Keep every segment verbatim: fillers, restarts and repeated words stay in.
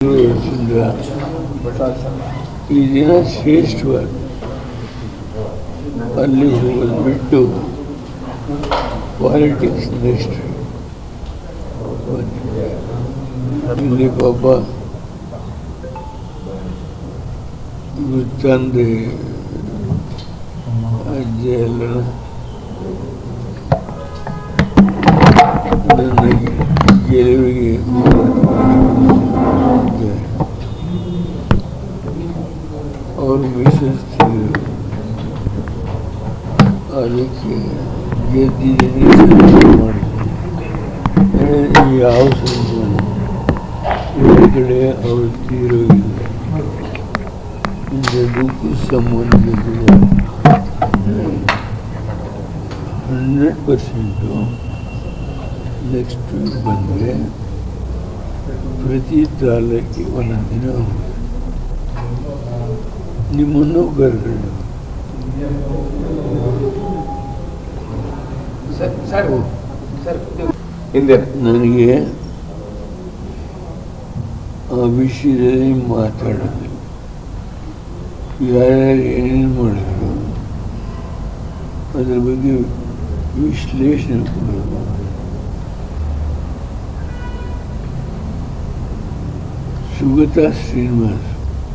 ಈ ದಿನ ಶ್ರೇಷ್ಠವಾದ ಅಲ್ಲಿ ಹೋಗೋದು ಬಿಟ್ಟು ಪಾಲಿಟಿಕ್ಸ್ ನೆಕ್ಸ್ಟ್ ಇಲ್ಲಿ ಪಾಪ ತಂದೆ ಅಜ್ಜಿ ಎಲ್ಲ ನನ್ನ ಗೆಲುವಿಗೆ ಅವರು ವಿಶ್ವಸ್ತಿದ್ರು. ಅದಕ್ಕೆ ಗೆದ್ದಿದ್ದೀನಿ ಮಾಡಿದ್ದೀನಿ. ಯಾವ ಸಂಬಂಧ ಕಡೆ ಅವರು ತೀರೋಗಿಲ್ಲ. ದುಃಖ ಸಂಬಂಧವಿಲ್ಲ. ಹಂಡ್ರೆಡ್ ಪರ್ಸೆಂಟು ನೆಕ್ಸ್ಟ್ ವೀಕ್ ಬಂದರೆ ಪ್ರತಿ ತಾಲೂಕಿಗೆ ಒಂದೊಂದು ದಿನ ನಿಮ್ಮನ್ನು ಕರ್ಕೊಂಡು ನನಗೆ ಆ ವಿಷಯದಲ್ಲಿ ಮಾತಾಡೋದು ಯಾರ್ಯಾರು ಏನೇನು ಮಾಡಿದ್ರು ಅದ್ರ ಬಗ್ಗೆ ವಿಶ್ಲೇಷಣೆ ಕೊಡೋದು. ಸುಗತಾ ಶ್ರೀನಿವಾಸ್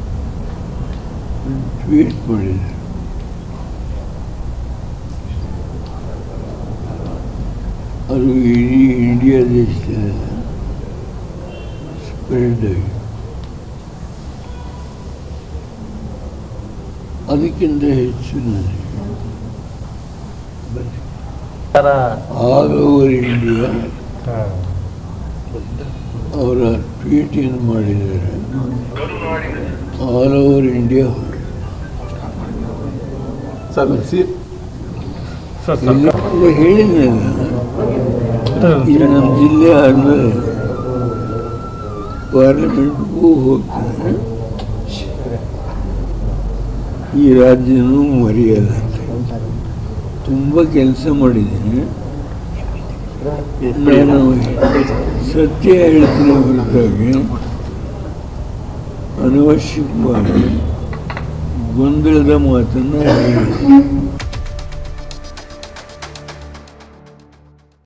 ಟ್ವೀಟ್ ಮಾಡಿದ್ದಾರೆ. ಅದು ಇಡೀ ಇಂಡಿಯಾ ದೇಶದಲ್ಲ ಸ್ಪ್ರೆಡ್ ಆಗಿ ಅದಕ್ಕಿಂತ ಹೆಚ್ಚು ನನಗೆ ಆಲ್ ಓವರ್ ಇಂಡಿಯಾ ಅವರ ಟ್ವೀಟ್ ಏನು ಮಾಡಿದ್ದಾರೆ. ಆಲ್ ಓವರ್ ಇಂಡಿಯಾ ಹೇಳಿದ್ನಲ್ಲ, ಇದು ನಮ್ಮ ಜಿಲ್ಲೆ ಆದಮೇಲೆ ಪಾರ್ಲಿಮೆಂಟ್ಗೂ ಹೋಗ್ತಾನೆ, ಈ ರಾಜ್ಯನೂ ಮರೆಯಲ್ಲ. ತುಂಬ ಕೆಲಸ ಮಾಡಿದ್ದೀನಿ. ನಾನು ಸತ್ಯ ಹೇಳ್ತೀನಿ ಹೊರತಾಗಿ ಅನವಶ್ಯಕವಾಗಿ ಗೊಂದಲದ ಮಾತನ್ನು ಹೇಳಿ